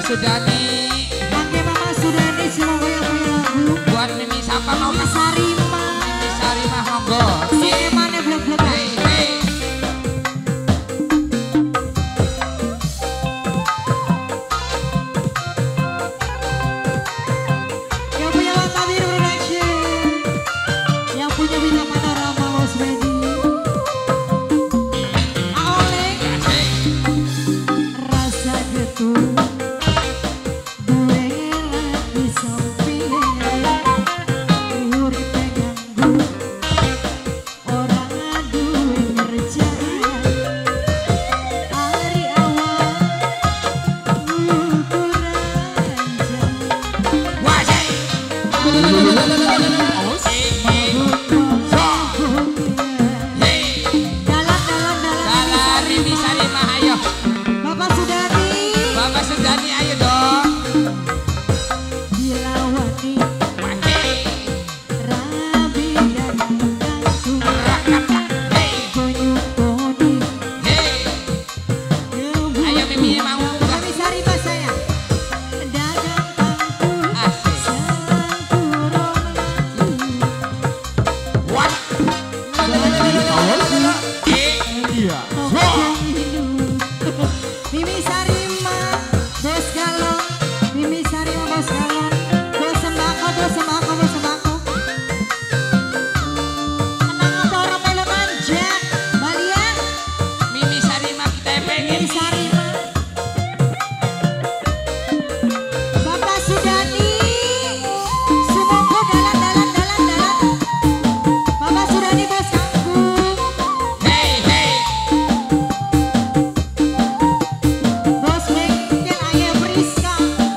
Sudani. Pakai Mama Sudani semoga yang punya lagu. Buat Mimi siapa mau Mimi Sarima. Mimi Sarima monggo. Si Emane blok-blok. Hey, hey. Yang punya Mata Biru Production. Yang punya Bintang Panorama Bos Bedi. Aoleng. Rasa getuk. Mimi Sarima, bos galon. Mimi Sarima, bos galon. Bos sembako, bos sembako, bos sembako. Tenang apa orang melu manja, Balia. Mimi Sarima kita pengen. Mimi Sarima. Bapak Sudani, sumoko dalan. Bapak Sudani bos kangkung. Hey, hey. Bos bengkel Ayah Priska,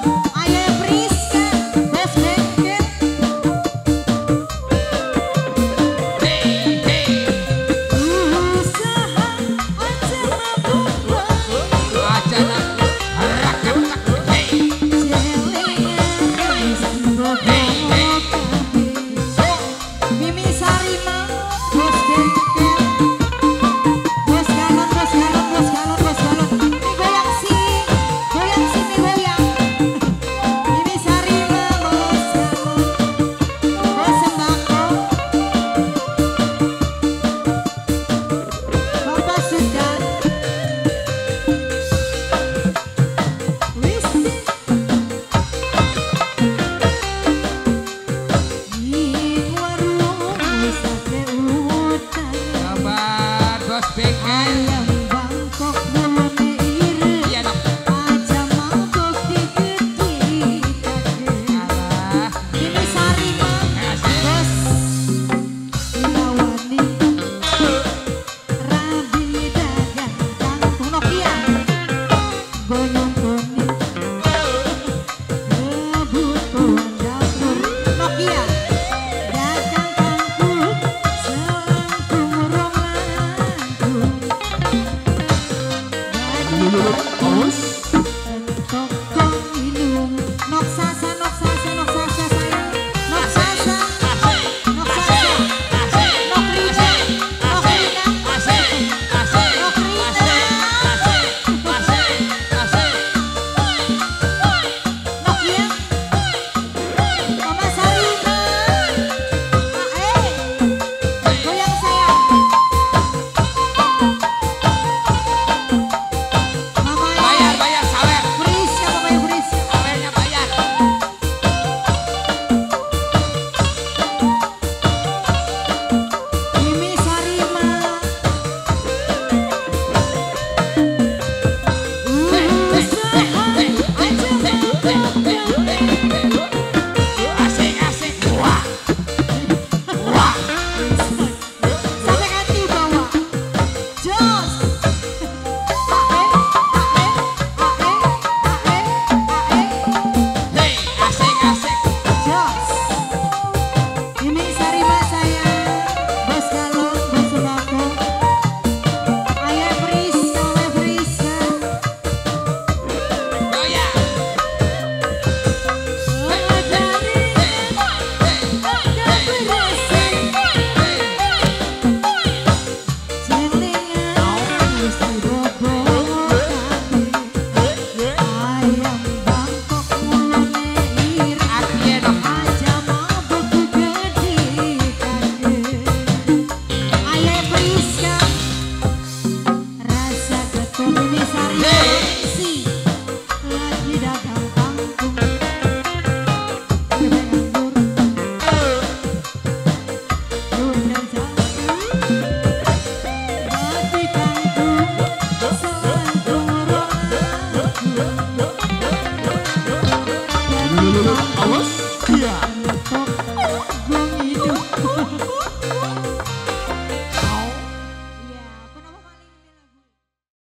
bos bengkel. Hey, hey. Usaha aja mabuk wangi. Acana rakat. Hey. Mimi Sarima, bos bengkel, bos galon. Ini goyang sih, ini goyang. Mimi Sarima, bos galon, bos sembako. Bapak sudah Wisti. Di warung sate utang. Sabar bos bengkel.